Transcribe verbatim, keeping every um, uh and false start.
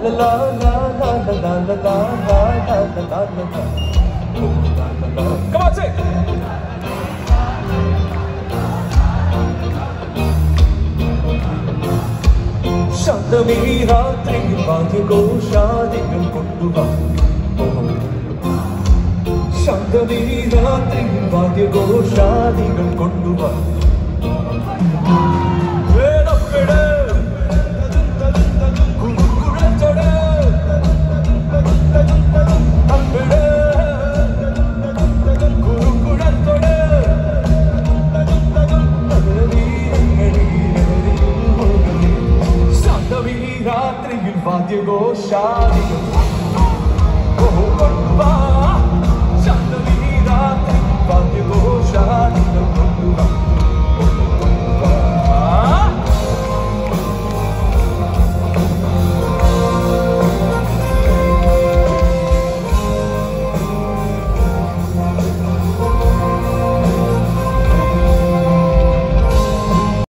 la la la la la la la la la la la la. Come on, sing. ശാന്തമീ രാത്രിയിൽ വാദ്യഘോഷാദികൾ കൊണ്ടുവാ. ശാന്തമീ രാത്രിയിൽ വാദ്യഘോഷാദികൾ കൊണ്ടുവാ. रात्रि वाद्य गोशाली